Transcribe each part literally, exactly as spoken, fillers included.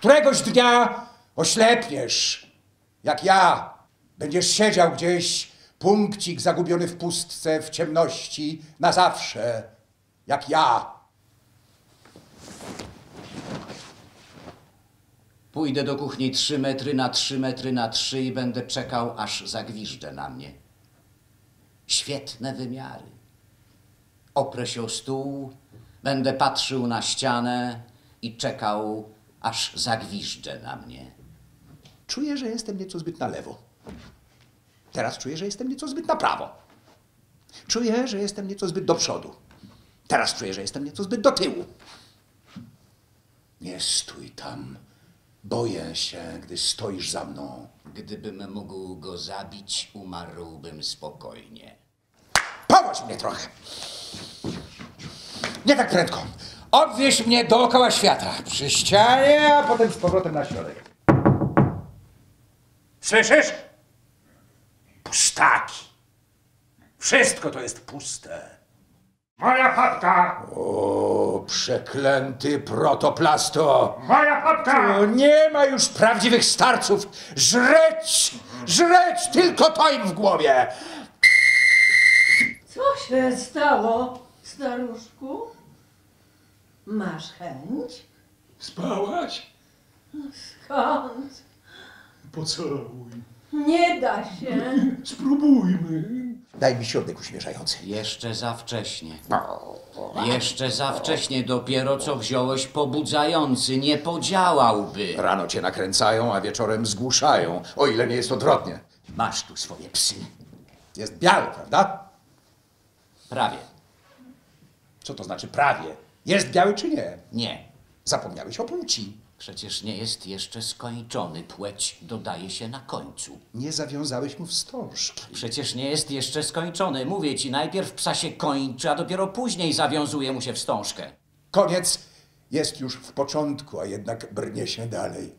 Któregoś dnia oślepniesz, jak ja. Będziesz siedział gdzieś, punkcik zagubiony w pustce, w ciemności, na zawsze, jak ja. Pójdę do kuchni trzy metry na trzy metry na trzy i będę czekał, aż zagwiżdże na mnie. Świetne wymiary. Oprę się o stół, będę patrzył na ścianę i czekał, aż zagwiżdże na mnie. Czuję, że jestem nieco zbyt na lewo. Teraz czuję, że jestem nieco zbyt na prawo. Czuję, że jestem nieco zbyt do przodu. Teraz czuję, że jestem nieco zbyt do tyłu. Nie stój tam. Boję się, gdy stoisz za mną. Gdybym mógł go zabić, umarłbym spokojnie. Powodź mnie trochę. Nie tak prędko. Odwieź mnie dookoła świata. Przy ścianie, a potem z powrotem na środek. Słyszysz? Pustaki. Wszystko to jest puste. Moja chatka! O, przeklęty protoplasto. Moja chatka! O, nie ma już prawdziwych starców. Żreć! Żreć! Tylko to im w głowie. Co się stało, staruszku? Masz chęć? Spałaś? Skąd? Pocałuj. Nie da się. Spróbujmy. Daj mi środek uśmierzający. Jeszcze za wcześnie. Jeszcze za wcześnie, dopiero co wziąłeś pobudzający, nie podziałałby. Rano cię nakręcają, a wieczorem zgłuszają, o ile nie jest odwrotnie. Masz tu swoje psy. Jest biały, prawda? Prawie. Co to znaczy prawie? Jest biały czy nie? Nie. Zapomniałeś o płci. Przecież nie jest jeszcze skończony. Płeć dodaje się na końcu. Nie zawiązałeś mu wstążki. Przecież nie jest jeszcze skończony. Mówię ci, najpierw psa się kończy, a dopiero później zawiązuje mu się wstążkę. Koniec jest już w początku, a jednak brnie się dalej.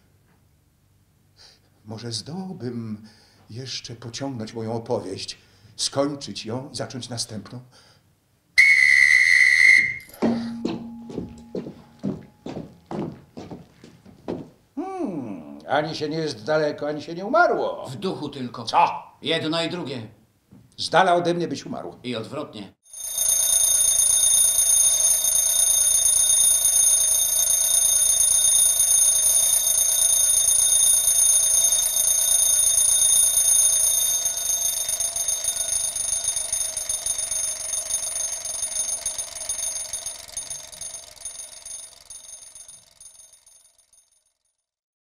Może zdołbym jeszcze pociągnąć moją opowieść, skończyć ją i zacząć następną? Hmm, ani się nie jest daleko, ani się nie umarło. W duchu tylko. Co? Jedno i drugie. Z dala ode mnie byś umarł. I odwrotnie.